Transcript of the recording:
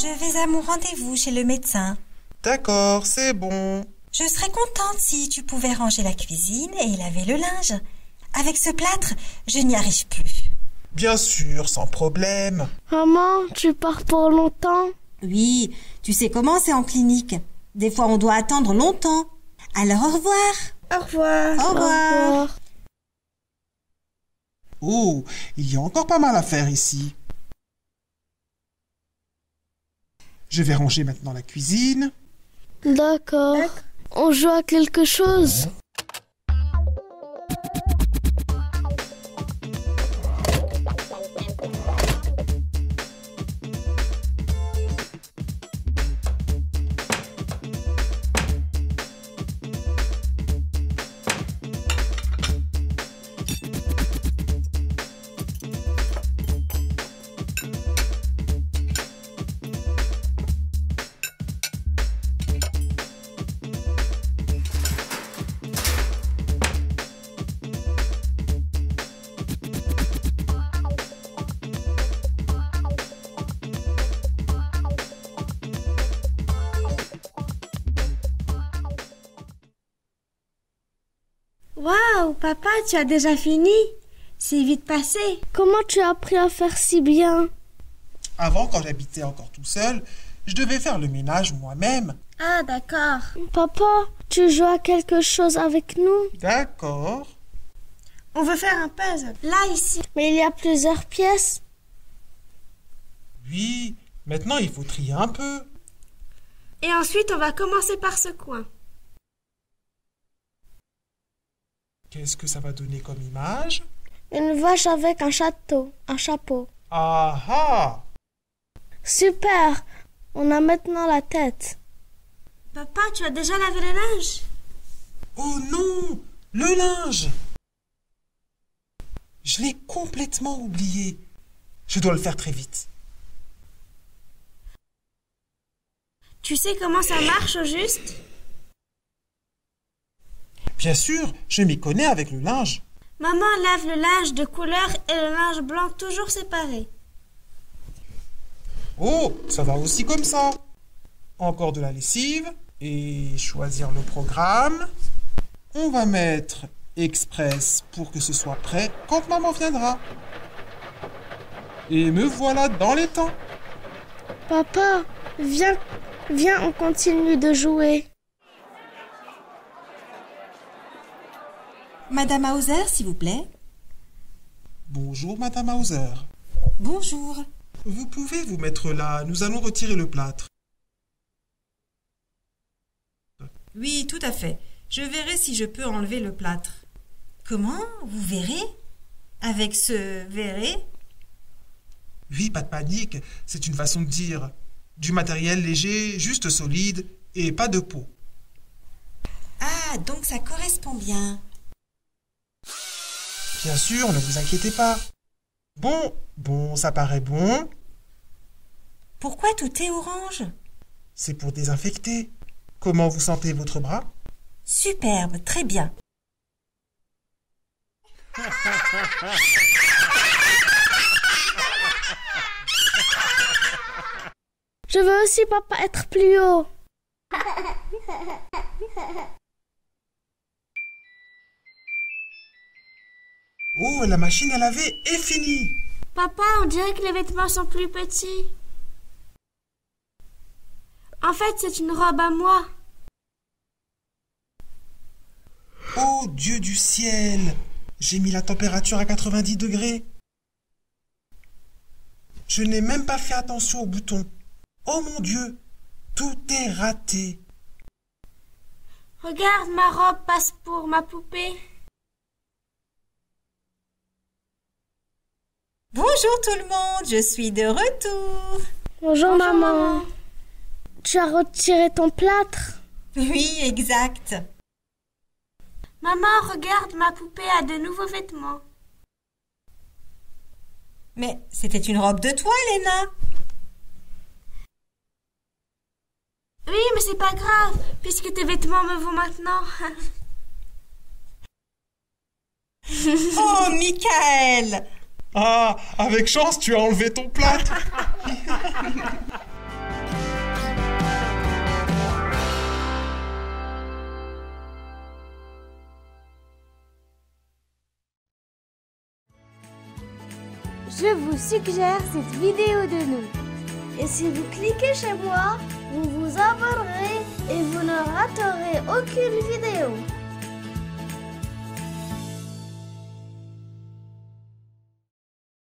Je vais à mon rendez-vous chez le médecin. D'accord, c'est bon. Je serais contente si tu pouvais ranger la cuisine et laver le linge. Avec ce plâtre, je n'y arrive plus. Bien sûr, sans problème. Maman, tu pars pour longtemps? Oui, tu sais comment c'est en clinique. Des fois, on doit attendre longtemps. Alors, au revoir. Au revoir. Au revoir. Oh, il y a encore pas mal à faire ici. Je vais ranger maintenant la cuisine. D'accord. On joue à quelque chose? Waouh, papa, tu as déjà fini? C'est vite passé. Comment tu as appris à faire si bien? Avant, quand j'habitais encore tout seul, je devais faire le ménage moi-même. Ah, d'accord. Papa, tu joues à quelque chose avec nous? D'accord. On veut faire un puzzle. Là, ici. Mais il y a plusieurs pièces. Oui, maintenant il faut trier un peu. Et ensuite, on va commencer par ce coin. Qu'est-ce que ça va donner comme image? Une vache avec un chapeau. Ah ah! Super! On a maintenant la tête. Papa, tu as déjà lavé le linge? Oh non! Le linge! Je l'ai complètement oublié. Je dois le faire très vite. Tu sais comment ça marche au juste? Bien sûr, je m'y connais avec le linge. Maman lave le linge de couleur et le linge blanc toujours séparés. Oh, ça va aussi comme ça. Encore de la lessive et choisir le programme. On va mettre Express pour que ce soit prêt quand maman viendra. Et me voilà dans les temps. Papa, viens, on continue de jouer. Madame Hauser, s'il vous plaît. Bonjour, Madame Hauser. Bonjour. Vous pouvez vous mettre là, nous allons retirer le plâtre. Oui, tout à fait. Je verrai si je peux enlever le plâtre. Comment? Vous verrez? Avec ce verrez? Oui, pas de panique, c'est une façon de dire. Du matériel léger, juste solide et pas de peau. Ah, donc ça correspond bien. Bien sûr, ne vous inquiétez pas. Bon, ça paraît bon. Pourquoi tout est orange? C'est pour désinfecter. Comment vous sentez votre bras? Superbe, très bien. Je veux aussi, papa, être plus haut. Oh, la machine à laver est finie. Papa, on dirait que les vêtements sont plus petits. En fait, c'est une robe à moi. Oh, Dieu du ciel! J'ai mis la température à 90 degrés. Je n'ai même pas fait attention aux boutons. Oh mon Dieu! Tout est raté. Regarde, ma robe passe pour ma poupée. Bonjour tout le monde, je suis de retour. Bonjour, maman. Tu as retiré ton plâtre? Oui, exact. Maman, regarde, ma poupée a de nouveaux vêtements. Mais c'était une robe de toile, Léna. Oui, mais c'est pas grave, puisque tes vêtements me vont maintenant. Oh, Michael! Ah, avec chance, tu as enlevé ton plâtre. je vous suggère cette vidéo de nous. Et si vous cliquez chez moi, vous vous abonnerez et vous ne raterez aucune vidéo.